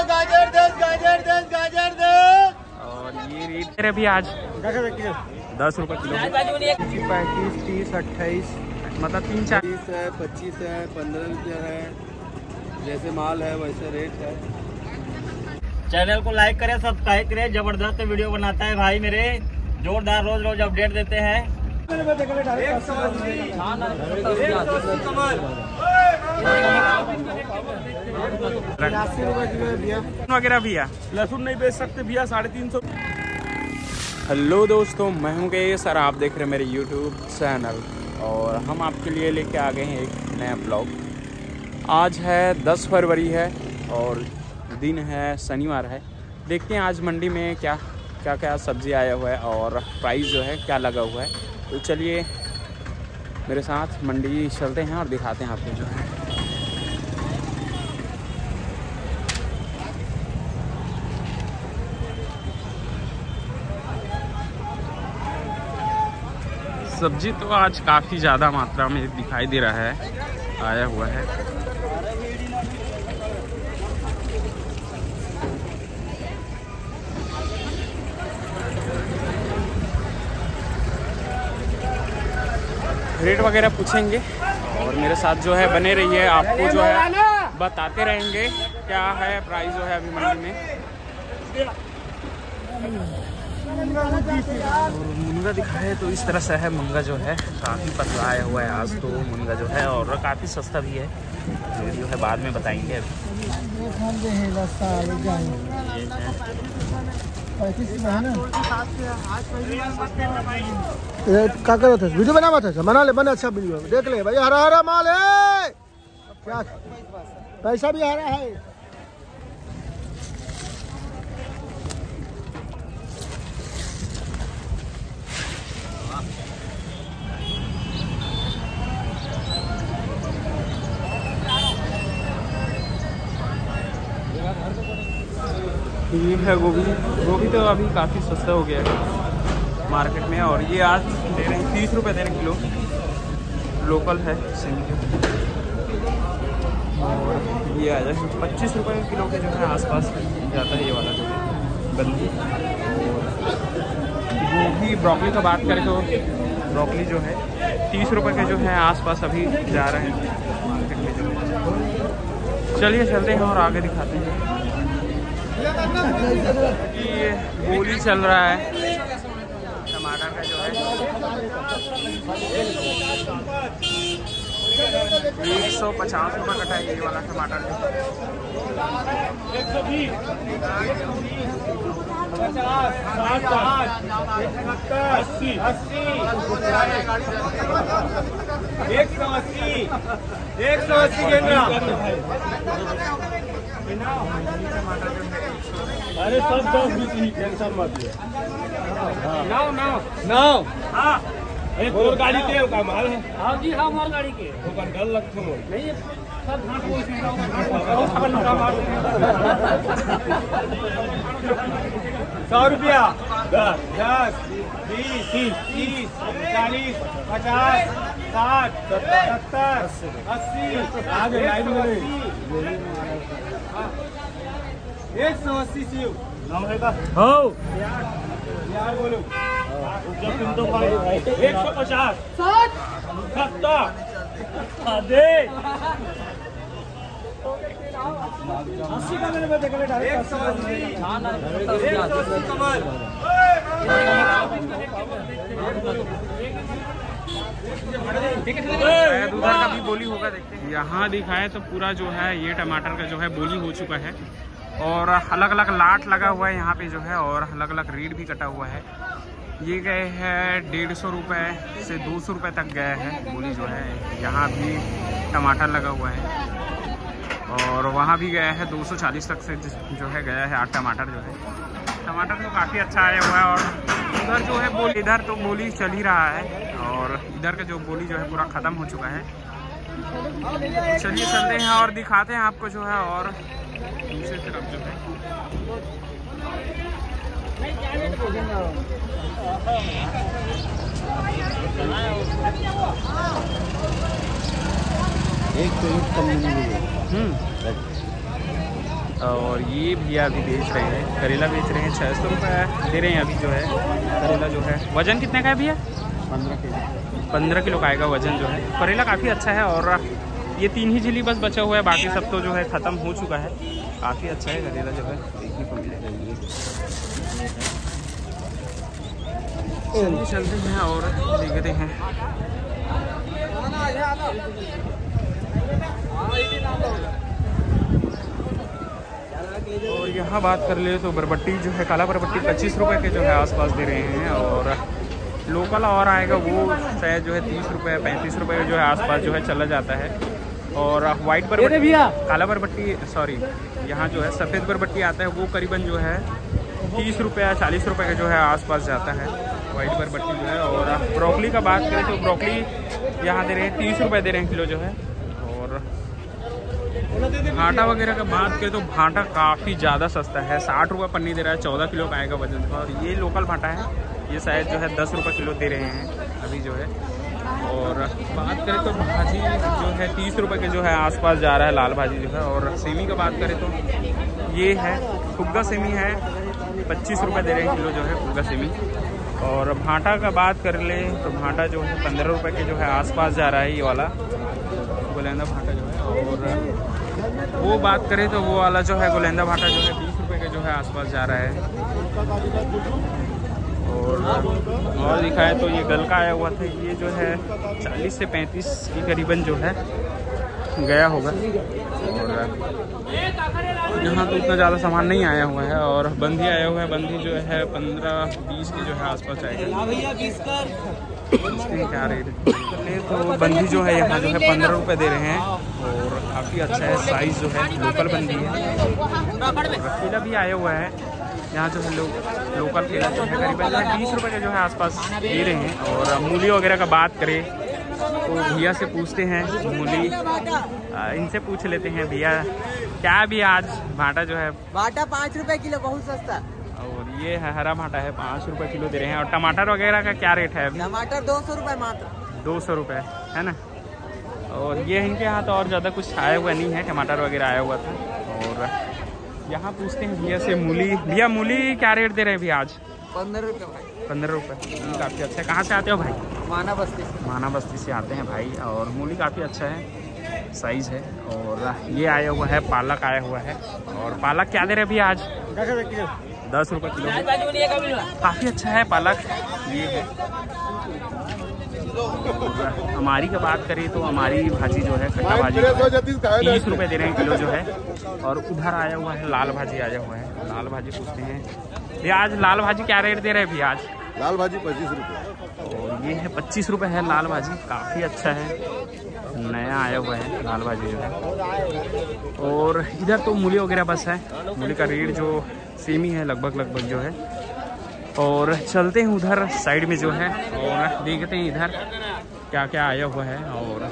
गाजर 10 गाजर 10 गाजर 10। और ये रेट है अभी आज 10 रुपये किलो। 35 30 28 मतलब 3-4 20 है 25 है 15 रुपये है। जैसे माल है वैसे रेट है। चैनल को लाइक करें, सब्सक्राइब करें। जबरदस्त वीडियो बनाता है भाई मेरे, जोरदार रोज रोज अपडेट देते हैं। 180 वगैरह भैया लहसुन नहीं बेच सकते भैया 350। हेलो दोस्तों, मैं हूं गए सर, आप देख रहे हैं मेरे यूट्यूब चैनल और हम आपके लिए लेके आ गए हैं एक नया ब्लॉग। आज है 10 फरवरी है और दिन है शनिवार है। देखते हैं आज मंडी में क्या क्या सब्ज़ी आया हुआ है और प्राइस जो है क्या लगा हुआ है। तो चलिए मेरे साथ मंडी चलते हैं और दिखाते हैं आपको जो है। सब्जी तो आज काफ़ी ज़्यादा मात्रा में दिखाई दे रहा है, आया हुआ है। रेट वगैरह पूछेंगे और मेरे साथ जो है बने रहिए, आपको जो है बताते रहेंगे क्या है प्राइस जो है अभी मंडी में। और मुनगा दिखाए तो इस तरह से है। मुनगा जो है काफ़ी पतला आया हुआ है आज तो मुनगा जो है, और काफ़ी सस्ता भी है। जो है बाद में बताएंगे। अभी क्या कर रहा था? वीडियो बना था? बना ले, बना अच्छा वीडियो देख ले भाई। हरा हरा माल है, क्या पैसा भी हरा है। ये है गोभी। गोभी तो अभी काफ़ी सस्ता हो गया है मार्केट में, और ये आज दे रहे हैं 30 रुपये दे रहे किलो। लोकल है सिंधी। और ये आ जाए 25 रुपये किलो के जो है आसपास जाता है ये वाला जो है बंदी। गोभी ब्रोकली का बात करें तो ब्रोकली जो है 30 रुपये के जो है आसपास अभी जा रहे हैं मार्केट में जो है। चलिए चलते हैं और आगे दिखाते हैं। ये गोली चल रहा है टमाटर का जो है 150 रुपये कटा है ये वाला टमाटर जो 120 अरे सब 10-20 ही टेंशन मत ले। नाउ हाँ अरे मोर गाड़ी के का माल है। हाँ जी हाँ, मोर गाड़ी के वो डर लगते हो नहीं सब घाट को 100 रुपया 10 20 30 40 50 60 70 80 आगे लाइन में 180 सीव नाम है का हो यार बोलो। 150 60 70 दे 80 का मैंने देख ले डायरेक्ट 180 कमल। शायद उधर का भी बोली होगा, देखते हैं। यहाँ दिखाए तो पूरा जो है ये टमाटर का जो है बोली हो चुका है और अलग अलग लाट लगा हुआ है यहाँ पे जो है, और अलग अलग रेट भी कटा हुआ है। ये गए हैं 150 रुपये से 200 रुपये तक गया है बोली जो है। यहाँ भी टमाटर लगा हुआ है और वहाँ भी गया है 240 तक से जो है गया है। टमाटर जो है टमाटर तो काफ़ी अच्छा आया हुआ है। और उधर जो है बोली, इधर तो बोली चल ही रहा है और इधर का जो बोली जो है पूरा ख़त्म हो चुका है। चलिए चलते हैं और दिखाते हैं आपको जो है। और दूसरी तरफ जो है एक तो कम नहीं और ये भैया अभी बेच रहे हैं, करेला बेच रहे हैं 600 रुपये दे रहे हैं अभी जो है। करेला जो है वज़न कितने का है भैया? 15 किलो का आएगा वज़न जो है। करेला काफ़ी अच्छा है और ये 3 ही झिली बस बचा हुआ है, बाकी सब तो जो है ख़त्म हो चुका है। काफ़ी अच्छा है करेला जो है, देखने को मिलेगा। चलिए चलते हैं और देखते हैं। और यहाँ बात कर ले तो बरबट्टी जो है, काला बरबट्टी 25 रुपये के जो है आसपास दे रहे हैं। और लोकल और आएगा वो शायद जो है 30 रुपये 35 रुपये जो है आसपास जो है चला जाता है। और वाइट बरबट्टी, काला बरबट्टी सॉरी, यहाँ जो है सफ़ेद बरबट्टी आता है वो करीबन जो है 30 रुपये 40 रुपये का जो है आसपास जाता है वाइट बरबट्टी जो है। और ब्रोकली का बात करें तो ब्रोकली यहाँ दे रहे हैं 30 रुपये दे रहे हैं किलो जो है। और भाटा वगैरह का बात करें तो भाटा काफ़ी ज़्यादा सस्ता है, 60 रुपये पन्नी दे रहा है, 14 किलो का आएगा वजन का। और ये लोकल भाटा है, ये शायद जो है 10 रुपये किलो दे रहे हैं अभी जो है। और बात करें तो भाजी जो है 30 रुपये के जो है आसपास जा रहा है लाल भाजी जो है। और सेमी का बात करें तो ये है फुग्गा सेमी है, 25 रुपये दे रहे हैं किलो जो है फुग्गा सेमी। और भाटा का बात कर ले तो भाटा जो है 15 रुपये के जो है आसपास जा रहा है ये वाला गोलेंदा भाटा जो है। और वो बात करें तो वो वाला जो है गोलेंदा भाटा जो है 20 रुपये के जो है आसपास जा रहा है। और दिखाए तो ये गल का आया हुआ था, ये जो है 40 से 35 के करीबन जो है गया होगा। और यहाँ तो उतना ज़्यादा सामान नहीं आया हुआ है। और बंदी आया हुआ है, बंदी जो है 15-20 के जो है आसपास आएगा। इसके क्या रेट है तो बंदी जो है यहाँ जो है 15 रुपये दे रहे हैं। और काफ़ी अच्छा है, साइज़ जो है लोकल बंदी है। केला भी आया हुआ है यहाँ जो है लोकल केला जो है करीबन 20 रुपये के जो है आसपास दे रहे हैं। और मूली वगैरह का बात करें तो भैया से पूछते हैं, मूली इनसे पूछ लेते हैं। भैया क्या भी आज भाटा जो है? भाटा 5 रुपए किलो, बहुत सस्ता। और ये है हरा भाटा है, 5 रुपये किलो दे रहे हैं। और टमाटर वगैरह का क्या रेट है अभी? टमाटर 200 रुपये मात्र, 200 रुपये है ना। और ये इनके यहाँ तो और ज़्यादा कुछ आया हुआ नहीं है, टमाटर वगैरह आया हुआ था। और यहाँ पूछते हैं भैया से मूली, भैया मूली क्या रेट दे रहे हैं भैया आज? 15 रुपये भाई। 15 रुपये, काफ़ी अच्छा है। कहाँ से आते हो भाई? माना बस्ती। माना बस्ती से आते हैं भाई। और मूली काफ़ी अच्छा है, साइज़ है। और ये आया हुआ है, पालक आया हुआ है। और पालक क्या दे रहे हैं भैया आज? 10 रुपये किलो, काफ़ी अच्छा है पालक। ये है हमारी का बात करें तो हमारी भाजी जो है खट्टा भाजी 30 रुपये दे रहे हैं किलो जो है। और उधर आया हुआ है लाल भाजी आया हुआ है, लाल भाजी पूछते हैं भैया आज लाल भाजी क्या रेट दे रहे हैं भैया आज? लाल भाजी 25 रुपये। और ये है 25 रुपये है लाल भाजी, काफ़ी अच्छा है, नया आया हुआ है लाल भाजी जो है। और इधर तो मूली वगैरह बस है, मूली का रेट जो सेम ही है लगभग जो है। और चलते हैं उधर साइड में जो है और देखते हैं इधर क्या क्या आया हुआ है। और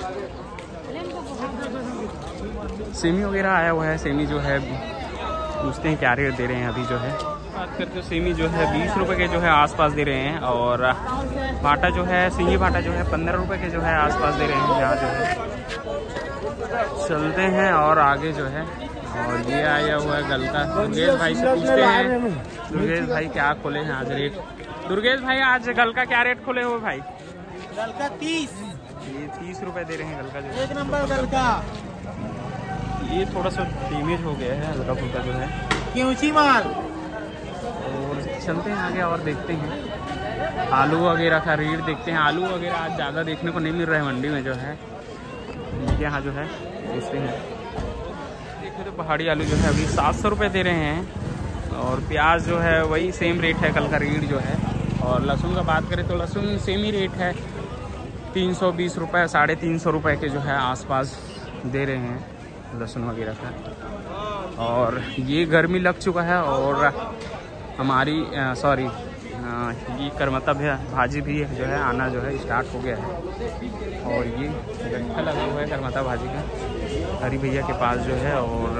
सेमी वगैरह आया हुआ है, सेमी जो है पूछते हैं क्या रेट दे रहे हैं अभी जो है। बात करते हैं सेमी जो है 20 रुपये के जो है आसपास दे रहे हैं। और भाटा जो है सिंगी भाटा जो है 15 रुपये के जो है आसपास दे रहे हैं यहाँ जो है। चलते हैं और आगे जो है। और ये आया हुआ है गलका, दुर्गेश भाई से पूछते हैं। दुर्गेश भाई क्या खोले हैं आज रेट? दुर्गेश भाई आज गलका क्या रेट खोले हो भाई? गलका 30, ये 30 रुपये दे रहे हैं गलका जो 1 नंबर गलका। ये थोड़ा सा डैमेज हो गया है हल्का फुल्का जो है, क्योंची माल। और चलते हैं आगे और देखते हैं आलू वगैरह का रेट देखते हैं। आलू वगैरह आज ज़्यादा देखने को नहीं मिल रहा है मंडी में जो है, इनके यहाँ जो है पूछते हैं। देखो तो पहाड़ी आलू जो है अभी 700 रुपये दे रहे हैं। और प्याज जो है वही सेम रेट है कल का रेट जो है। और लहसुन का बात करें तो लहसुन सेम ही रेट है, 320 रुपये 350 रुपये के जो है आसपास दे रहे हैं लहसुन वगैरह का। और ये गर्मी लग चुका है और हमारी ये करमता भाजी भी जो है आना जो है स्टार्ट हो गया है। और ये गट्ठा लगा हुआ है करमता भाजी का हरी भैया के पास जो है। और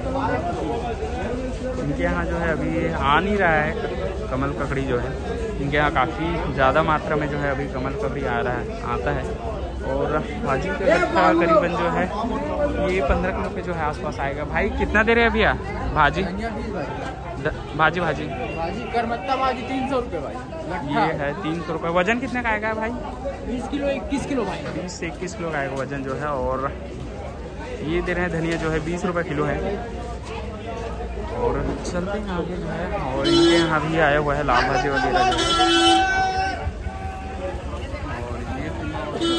इनके यहाँ जो है अभी आ नहीं रहा है कमल ककड़ी जो है, इनके यहाँ काफ़ी ज़्यादा मात्रा में जो है अभी कमल ककड़ी आता है। और भाजी का गट्टा करीबन जो है ये 15 किलो के जो है आसपास आएगा। भाई कितना दे रहे हैं भैया भाजी? भाजी भाजी करमत्ता भाजी 300 रुपये भाई। ये है 300 रुपये। वजन कितने का आएगा भाई? 20 किलो 21 किलो भाई। 20 से 21 किलो का आएगा वजन जो है। और ये दे रहे हैं धनिया जो है 20 रुपये किलो है। और चलते हैं आगे जो है। और इनके यहाँ भी आया हुआ है लाल भाजी वगैरह जो है। और ये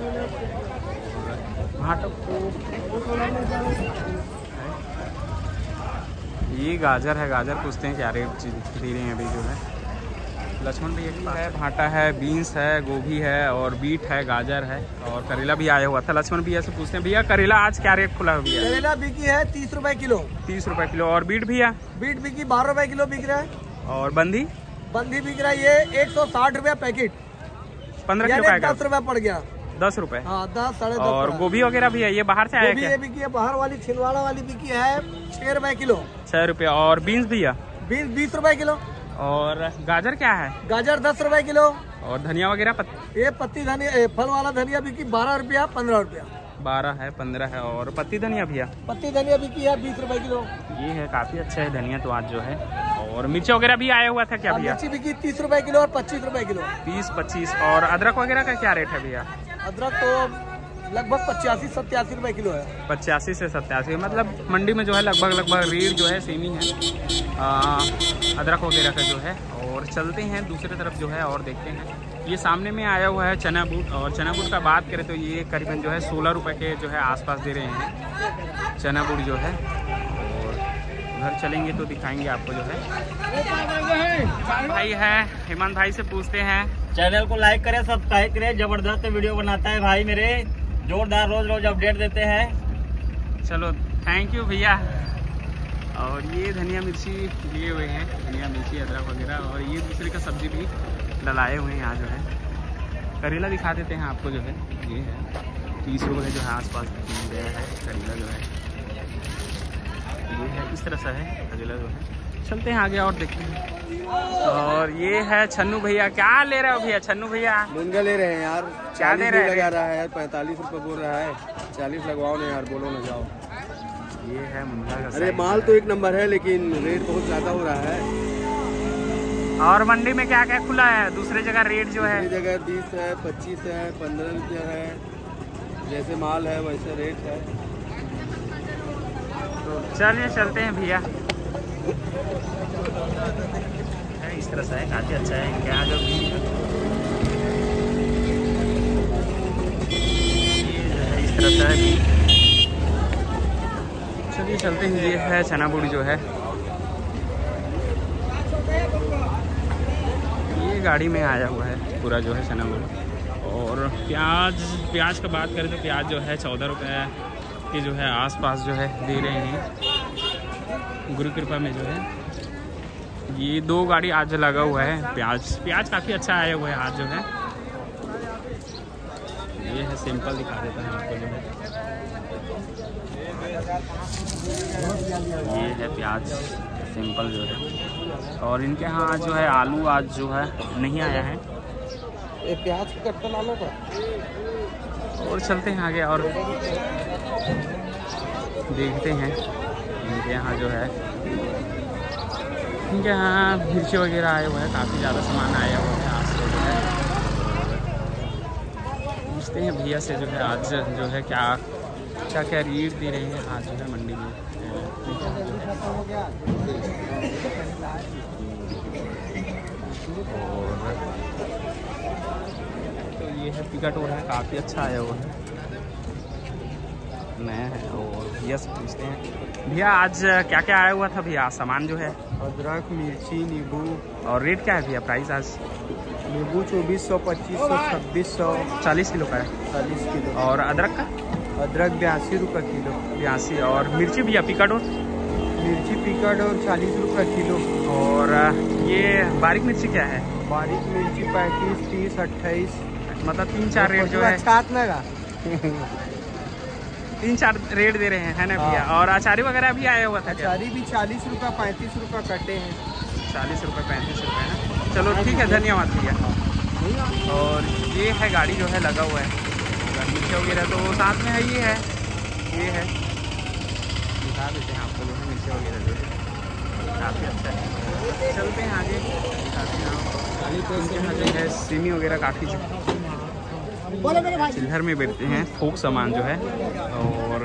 ये गाजर है। गाजर पूछते हैं क्या रेट दे रहे हैं अभी जो है। लक्ष्मण भैया की है, भाटा है, बीन्स है, गोभी है और बीट है, गाजर है और करेला भी आया हुआ था। लक्ष्मण भैया से पूछते हैं भैया करेला आज क्या रेट खुला है भैया? करेला बिकी है 30 रुपए किलो। 30 रुपए किलो। और बीट भैया? बीट बिकी 12 रुपए किलो बिक रहा है। और बंदी? बंदी बिक रहा है ये 160 रुपया पैकेट। 15 किलो का 10 रुपया पड़ गया। 10 रुपए। हाँ 10 साढ़े 10। और गोभी वगैरह भी है, ये बाहर से आया क्या? ये बिकी है बाहर वाली, छिंदवाड़ा वाली बिकी है 6 रुपए किलो। 6 रुपये। और बीन्स भैया? बीन्स 20 रुपए किलो। और गाजर क्या है? गाजर 10 रुपए किलो। और धनिया वगैरह ये पत्ती धनिया फल वाला धनिया बिकी 12 रुपया 15 रुपया। 12 है 15 है। और पत्ती धनिया भैया? पत्ती धनिया बिकी है 20 रुपए किलो। ये है काफी अच्छा है धनिया तो आज जो है। और मिर्च वगैरह भी आया हुआ था क्या भैया? मिर्ची बिकी 30 रुपए किलो और 25 रुपए किलो। 30-25। और अदरक वगैरह का क्या रेट है भैया? अदरक तो लगभग 85-87 रुपए किलो है। 85 से 87। मतलब मंडी में जो है लगभग रेट जो है सेम ही है अदरक वगैरह का जो है। और चलते हैं दूसरी तरफ जो है और देखते हैं। ये सामने में आया हुआ है चना बूट। और चना बूट का बात करें तो ये करीबन जो है 16 रुपये के जो है आसपास दे रहे हैं चना बूट जो है। और उधर चलेंगे तो दिखाएंगे आपको जो है। भाई है हेमंत भाई से पूछते हैं। चैनल को लाइक करें, सब्सक्राइब करें। जबरदस्त वीडियो बनाता है भाई मेरे, जोरदार रोज अपडेट देते हैं। चलो थैंक यू भैया। और ये धनिया मिर्ची लिए हुए हैं, धनिया मिर्ची अदरक वगैरह। और ये दूसरे का सब्जी भी डलाए हुए हैं यहाँ जो है। करेला दिखा देते हैं आपको जो है। ये है 30 रुपये जो है आसपास गया है करेला जो है। ये है इस तरह से है करेला जो है। चलते हैं आगे और देखते हैं। और ये है छन्नू भैया। क्या ले रहे हो भैया छन्नू भैया? मुनगा ले रहे हैं यार। क्या दे रहे हैं? लगा रहा है 45 रुपये बोल रहा है। 40 लगवाओ ना यार, बोलो ना जाओ। ये है मुनगा का। अरे माल तो एक नंबर है लेकिन रेट बहुत ज्यादा हो रहा है। और मंडी में क्या क्या खुला है? दूसरे जगह रेट जो है जगह 20 है, 25 है, 15 रुपये है। जैसे माल है वैसे रेट है। तो चलिए चलते हैं भैया। इस तरह से है काफी अच्छा है इनके यहाँ जो भी इस तरह से है। चलिए चलते हैं। ये है चना बूड़ी जो है। ये गाड़ी में आया हुआ है पूरा जो है चना बूड़ी। और प्याज का बात करें तो प्याज जो है 14 रुपये के जो है आसपास जो है दे रहे हैं गुरु कृपा में जो है। ये 2 गाड़ी आज लगा हुआ है। प्याज काफ़ी अच्छा आया हुआ है आज जो है। ये है सिंपल दिखा देता है आपको जो है। ये है प्याज सिंपल जो है। और इनके यहाँ आज जो है आलू आज जो है नहीं आया है। ये प्याज का कट्टा ला लो। और चलते हैं आगे और देखते हैं इनके यहाँ जो है। इनके यहाँ मिर्ची वगैरह आए हुए हैं, काफ़ी ज़्यादा सामान आया हुआ है आज तो जो है। पूछते हैं भैया से जो है आज जो है क्या रेट दे रहे हैं आज जो है मंडी में। तो ये है पिकाटोर है, काफ़ी अच्छा आया हुआ है, नया है। और भैया से पूछते हैं भैया आज क्या क्या आया हुआ था भैया सामान जो है? अदरक, मिर्ची, नींबू। और रेट क्या है भैया प्राइस आज? नींबू 2400, 2500, 2600। 40 किलो का है। 40 किलो। और अदरक का? अदरक 82 रुपये किलो। 82। और मिर्ची भैया पिकाडोर? मिर्ची पिकाडोर 40 रुपये किलो। और ये बारीक मिर्ची क्या है? बारीक मिर्ची 35, 30, 28। मतलब 3-4 रेट जो है, 3-4 रेट दे रहे हैं ना भैया। और अचारी वगैरह भी आया हुआ था? अचारी भी 40 रुपये 35 रुपये कटे हैं। 40 रुपये 35 रुपये है। चलो ठीक है, धन्यवाद भैया। और ये है गाड़ी जो है लगा हुआ है मिर्ची वगैरह तो साथ में है, ये है दिखा देते हैं आपको जो है मिर्ची वगैरह जो है काफ़ी अच्छा है। चलते हैं आगे दिखाते हैं इनके यहाँ जो है सेमी वगैरह काफ़ी चिल्हर में बेचते हैं, थोक सामान जो है। और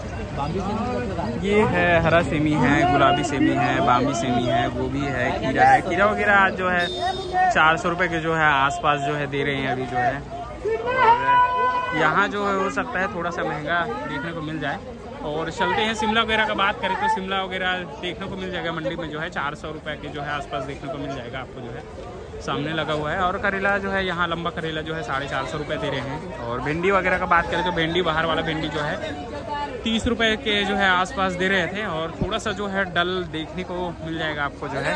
ये है हरा सेमी है, गुलाबी सेमी है, बामी सेमी है, गोभी है, खीरा है। खीरा वगैरह आज जो है 400 रुपये के जो है आसपास जो है दे रहे हैं अभी जो है। और यहाँ जो है हो सकता है थोड़ा सा महंगा देखने को मिल जाए। और चलते हैं शिमला वगैरह का बात करें तो शिमला वगैरह देखने को मिल जाएगा मंडी में जो है 400 रुपये के जो है आसपास देखने को मिल जाएगा आपको जो है, सामने लगा हुआ है। और करेला जो है यहाँ लंबा करेला जो है 450 रुपये दे रहे हैं। और भिंडी वगैरह का बात करें तो भिंडी बाहर वाला भिंडी जो है 30 रुपये के जो है आसपास दे रहे थे। और थोड़ा सा जो है डल देखने को मिल जाएगा आपको जो है।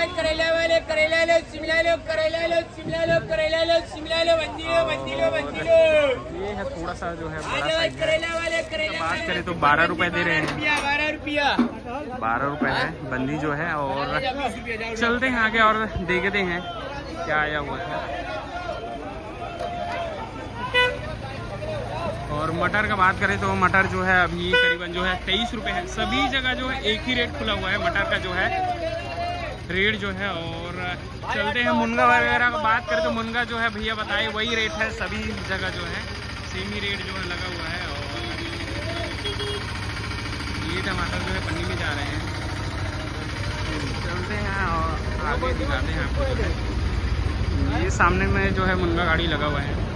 ये है थोड़ा सा जो है बात करें तो 12 रुपये दे रहे हैं, 12 रुपये है बंदी जो है। और चलते हैं आगे और देखते हैं क्या आया हुआ है। और मटर का बात करें तो मटर जो है अभी करीबन जो है 23 रुपये है। सभी जगह जो है एक ही रेट खुला हुआ है मटर का जो है रेट जो है। और चलते हैं मुनगा वगैरह का बात करें तो मुनगा जो है भैया बताए वही रेट है, सभी जगह जो है सेम ही रेट जो है लगा हुआ है। और ये टमाटर जो है पन्नी में जा रहे हैं। चलते हैं और आगे दिखाते हैं आपको जो है। ये सामने में जो है मुनगा गाड़ी लगा हुआ है।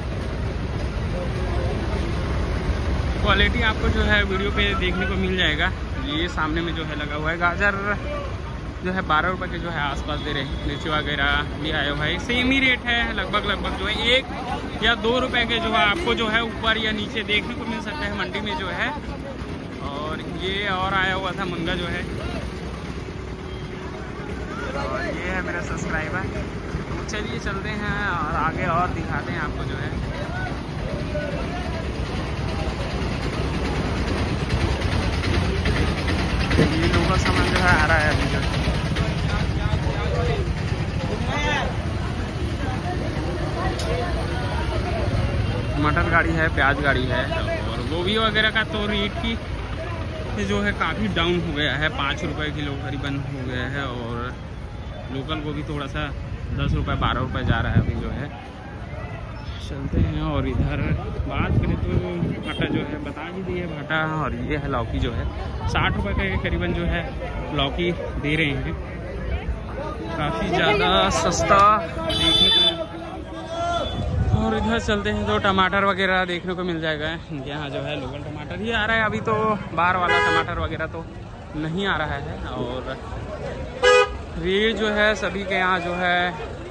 क्वालिटी आपको जो है वीडियो पे देखने को मिल जाएगा। ये सामने में जो है लगा हुआ है। गाजर जो है 12 रुपये के जो है आसपास दे रहे हैं। मिर्ची वगैरह भी आया हुआ है, सेम ही रेट है लगभग जो है 1 या 2 रुपये के जो है आपको जो है ऊपर या नीचे देखने को मिल सकता है मंडी में जो है। और ये और आया हुआ था मुनगा जो है। और ये है मेरा सब्सक्राइबर। तो चलिए चलते हैं और आगे और दिखाते हैं आपको जो है। ये लोकल सामान जो है आ रहा है अभी जो। मटर गाड़ी है, प्याज गाड़ी है। और गोभी वगैरह का तो रेट की जो है काफ़ी डाउन हो गया है, 5 रुपये किलो करीबन हो गया है। और लोकल गोभी थोड़ा सा 10 रुपये 12 रुपये जा रहा है अभी जो है। चलते हैं और इधर बात करें तो भाटा जो है बता ही दिए भाटा। और ये है लौकी जो है 60 रुपये के करीबन जो है लौकी दे रहे हैं, काफ़ी ज़्यादा सस्ता देखने को। और इधर चलते हैं तो टमाटर वगैरह देखने को मिल जाएगा इनके यहाँ जो है। लोकल टमाटर ही आ रहा है अभी तो, बाहर वाला टमाटर वगैरह तो नहीं आ रहा है। और रेट जो है सभी के यहाँ जो है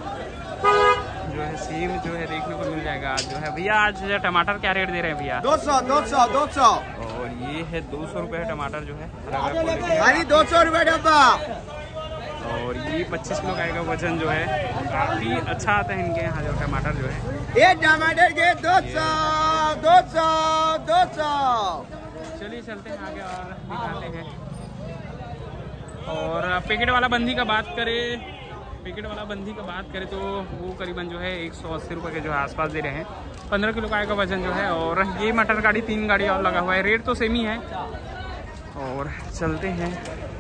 सेम जो है देखने को मिल जाएगा आज जो है। भैया आज टमाटर क्या रेट दे रहे हैं भैया? 200। और ये है 200 रुपये टमाटर जो है, 200 रुपये डब्बा। और ये 25 किलो का आएगा वजन जो है, काफ़ी अच्छा आता है इनके यहाँ जो टमाटर जो है। एक टमाटर के 200। चलिए चलते हैं आगे और दिखाते हैं। और पैकेट वाला बंदी का बात करें तो वो करीबन जो है 180 रुपये के जो है आसपास दे रहे हैं। 15 किलो का आएगा वजन जो है। और ये मटर गाड़ी 3 गाड़ी और लगा हुआ है, रेट तो सेम ही है। और चलते हैं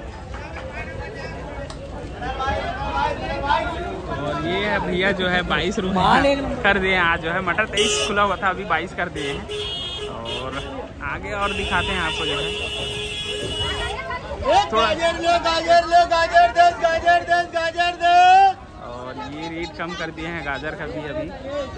और ये है भैया जो है 22 रुपये कर दिए आज जो है। मटर 23 खुला हुआ था, अभी 22 कर दिए हैं। और आगे और दिखाते हैं आपको जो है। गाजर लो, गाजर 10। और ये रेट कम कर दिए हैं गाजर का भी अभी।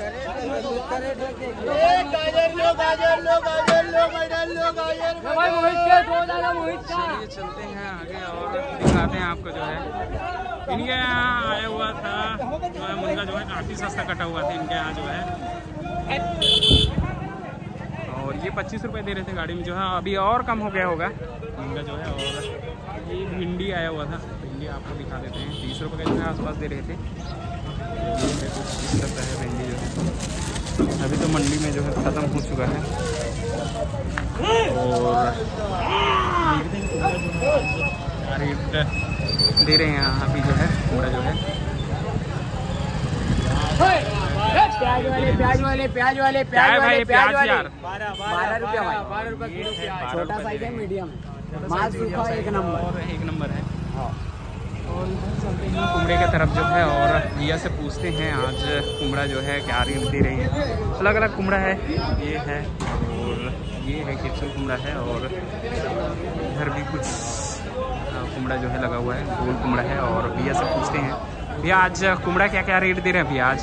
चलिए चलते हैं आगे और दिखाते हैं आपको जो है। इनके यहाँ आया हुआ था जो है मुनगा जो है काफ़ी सस्ता कटा हुआ था इनके यहाँ जो है। और ये 25 रुपये दे रहे थे गाड़ी में जो है, अभी और कम हो गया होगा मुनगा जो है। और ये भिंडी आया हुआ था, भिंडी आपको दिखा देते हैं 30 रुपये के जो है आसपास दे रहे थे। ये है कुछ इस तरह है भिंडी जो है, अभी तो मंडी में जो है ख़त्म हो चुका है। और रेट दे रहे हैं यहाँ अभी जो है पूरा जो है। प्याज वाले प्याज वाले प्याज वाले क्या है भाई प्याज यार? 12 रुपया भाई, 12 रुपया किलो प्याज। छोटा साइज है, मीडियम है, माल सूखा एक नंबर। और एक नंबर है। और इधर चलते हैं कुमड़े की तरफ जो है और भैया से पूछते हैं आज कुमड़ा जो है क्या रेट दे रही है। अलग अलग कुमड़ा है, ये है और ये है कैप्सूल कुमड़ा है और इधर भी कुछ कुमड़ा जो है लगा हुआ है, गोल कुमड़ा है। और भैया से पूछते हैं भैया आज कुमड़ा क्या क्या रेट दे रहे हैं भैया आज?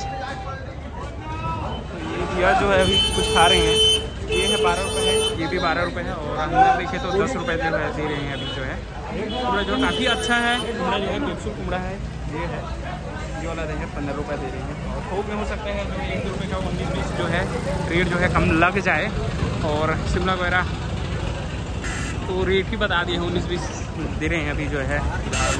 ये भैया जो है अभी कुछ खा रहे हैं, ये है 12 रुपये है, ये भी 12 रुपये है और अंदर देखे तो 10 रुपये जो है दे रहे हैं अभी जो है। कुमड़ा जो काफ़ी अच्छा है, कुमड़ा जो है कैप्सूल कुमड़ा है, ये है ये वाला है 15 रुपये दे रहे हैं। और थोक में हो सकता है जो 1-2 रुपये का 19-20 जो है रेट जो है कम लग जाए। और शिमला वगैरह तो रेट ही बता दिए 19-20 दे रहे हैं अभी जो है।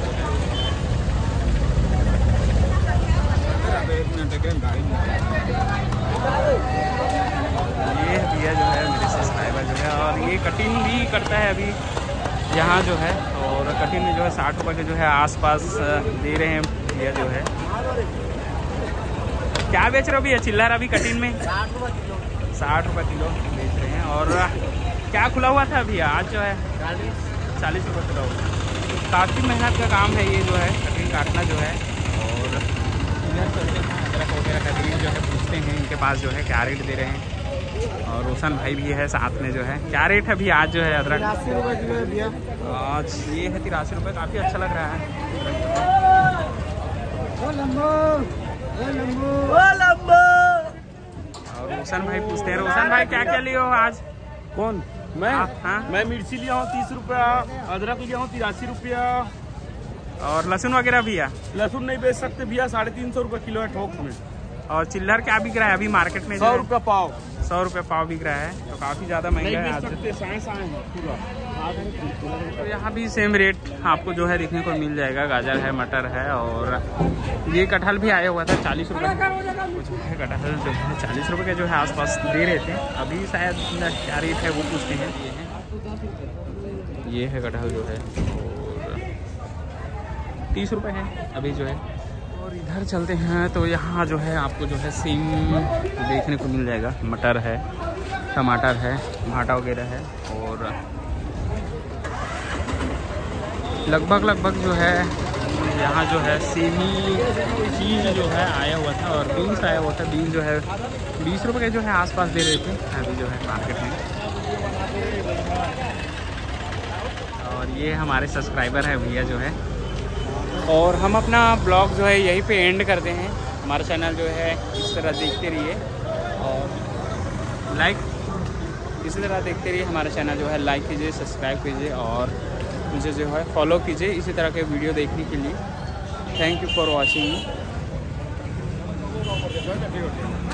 ये भैया जो है मेरे सब्सक्राइबर जो है और ये कटिंग भी करता है अभी यहाँ जो है। और कटिंग में जो है 60 रुपये के जो है आसपास दे रहे हैं भैया जो है। क्या बेच रहे हो भैया चिल्लर अभी कटिंग में? 60 रुपये किलो बेच रहे हैं। और क्या खुला हुआ था भैया आज जो है? 40 रुपये खुला हुआ। काफ़ी मेहनत का काम है ये जो है कटिंग काटना जो है। और इधर चलते हैं अदरक वगैरह का रेट जो है पूछते हैं इनके पास जो है क्या रेट दे रहे हैं। और रोशन भाई भी है साथ में जो है। क्या रेट है भैया आज जो है अदरक? 83 रुपये किलो है भैया। आज ये है 83 रुपये, काफ़ी अच्छा लग रहा है। और रोशन भाई पूछते हैं, रोशन भाई क्या क्या लिए हो आज? कौन? मैं? हाँ? मैं मिर्ची लिया हूँ 30 रुपया, अदरक लिया हूँ 83 रुपया। और लहसुन वगैरह भैया? लहसुन नहीं बेच सकते भैया, 350 रुपये किलो है थोक में। और चिल्लर क्या बिक रहा है अभी मार्केट में? 100 रुपया पाव। 100 रुपये पाव बिक रहा है, तो काफ़ी ज़्यादा महंगा है आज। तो यहाँ भी सेम रेट आपको जो है देखने को मिल जाएगा। गाजर है, मटर है और ये कटहल भी आया हुआ था 40 रुपये कुछ है। कटहल जो है 40 रुपये के जो है आसपास दे रहे थे। अभी शायद क्या रेट है वो पूछते हैं। ये है कटहल जो है और 30 रुपये है अभी जो है। और इधर चलते हैं तो यहाँ जो है आपको जो है सीम देखने को मिल जाएगा। मटर है, टमाटर है, भाटा वगैरह है और लगभग जो है यहाँ जो है सेमी चीज़ जो है आया हुआ था और बीन्स आया हुआ था। बीन्स जो है 20 रुपये के जो है आसपास दे रहे थे अभी जो है मार्केट में। और ये हमारे सब्सक्राइबर है भैया जो है। और हम अपना ब्लॉग जो है यहीं पे एंड करते हैं। हमारा चैनल जो है इस तरह देखते रहिए और लाइक इसी तरह देखते रहिए। हमारा चैनल जो है लाइक कीजिए, सब्सक्राइब कीजिए और मुझे जो है फॉलो कीजिए इसी तरह के वीडियो देखने के लिए। Thank you for watching.